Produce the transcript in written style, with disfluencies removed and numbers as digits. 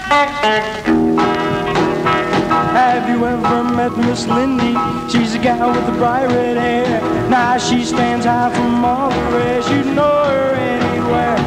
Have you ever met Miss Lindy? She's a gal with the bright red hair. Now she stands out from all the rest. You'd know her anywhere.